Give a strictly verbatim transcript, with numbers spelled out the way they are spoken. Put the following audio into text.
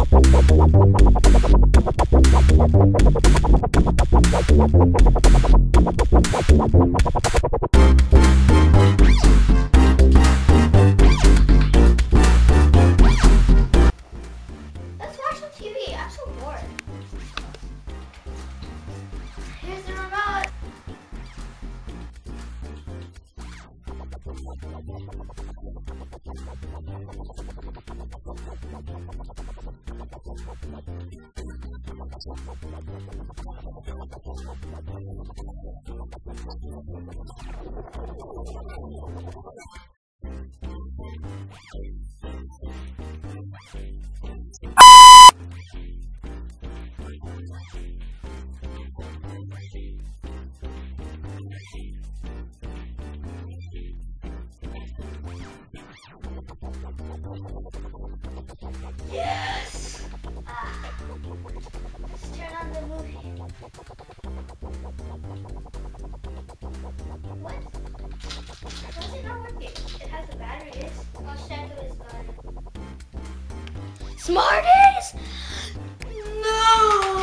Let's watch some T V. I'm so bored. Here's the remote. Yes! Ah. Let's turn on the movie. What? Why is it not working? It has a battery. It's I'll check if it's done. Smarties? No!